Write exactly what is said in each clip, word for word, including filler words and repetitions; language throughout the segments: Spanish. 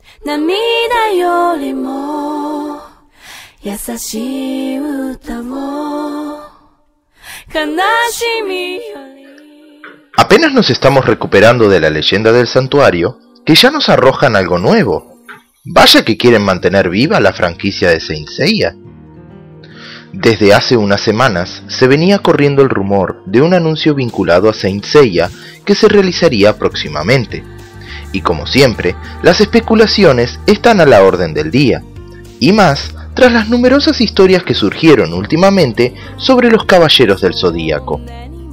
涙よりも優しい歌を悲しみより。 Apenas nos estamos recuperando de la leyenda del santuario, que ya nos arrojan algo nuevo. Vaya que quieren mantener viva la franquicia de Saint Seiya. Desde hace unas semanas se venía corriendo el rumor de un anuncio vinculado a Saint Seiya que se realizaría próximamente. Y como siempre, las especulaciones están a la orden del día, y más tras las numerosas historias que surgieron últimamente sobre los Caballeros del Zodíaco.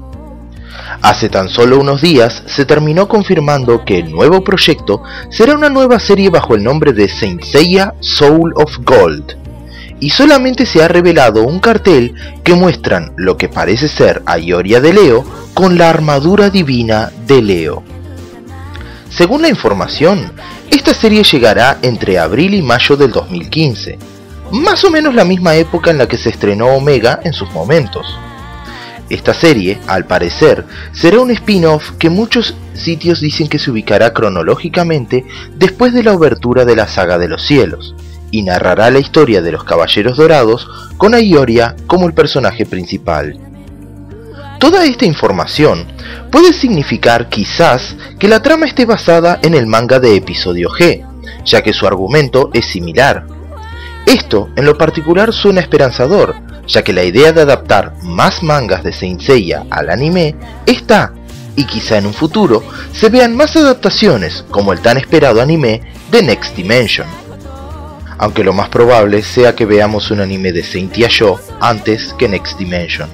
Hace tan solo unos días se terminó confirmando que el nuevo proyecto será una nueva serie bajo el nombre de Saint Seiya Soul of Gold, y solamente se ha revelado un cartel que muestran lo que parece ser a Ioria de Leo con la armadura divina de Leo. Según la información, esta serie llegará entre abril y mayo del dos mil quince, más o menos la misma época en la que se estrenó Omega en sus momentos. Esta serie, al parecer, será un spin-off que muchos sitios dicen que se ubicará cronológicamente después de la obertura de la saga de los cielos, y narrará la historia de los Caballeros Dorados con a Ioria como el personaje principal. Toda esta información puede significar quizás que la trama esté basada en el manga de Episodio G, ya que su argumento es similar. Esto en lo particular suena esperanzador, ya que la idea de adaptar más mangas de Saint Seiya al anime está, y quizá en un futuro se vean más adaptaciones como el tan esperado anime de Next Dimension. Aunque lo más probable sea que veamos un anime de Saint Seiya antes que Next Dimension.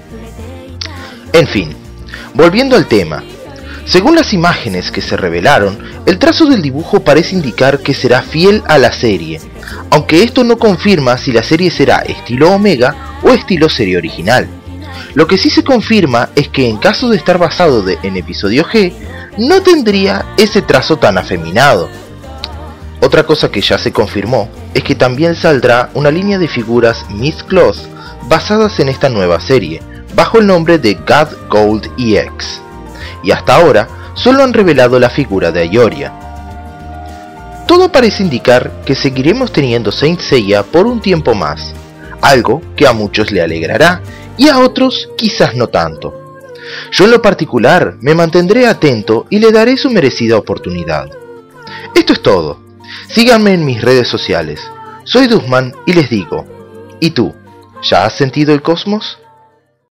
En fin, volviendo al tema, según las imágenes que se revelaron, el trazo del dibujo parece indicar que será fiel a la serie, aunque esto no confirma si la serie será estilo Omega o estilo serie original. Lo que sí se confirma es que en caso de estar basado de, en Episodio G, no tendría ese trazo tan afeminado. Otra cosa que ya se confirmó es que también saldrá una línea de figuras Miss Cloth basadas en esta nueva serie, bajo el nombre de God Gold E X, y hasta ahora solo han revelado la figura de Ioria. Todo parece indicar que seguiremos teniendo Saint Seiya por un tiempo más, algo que a muchos le alegrará y a otros quizás no tanto. Yo en lo particular me mantendré atento y le daré su merecida oportunidad. Esto es todo. Síganme en mis redes sociales. Soy Duzman y les digo, ¿y tú? ¿Ya has sentido el cosmos?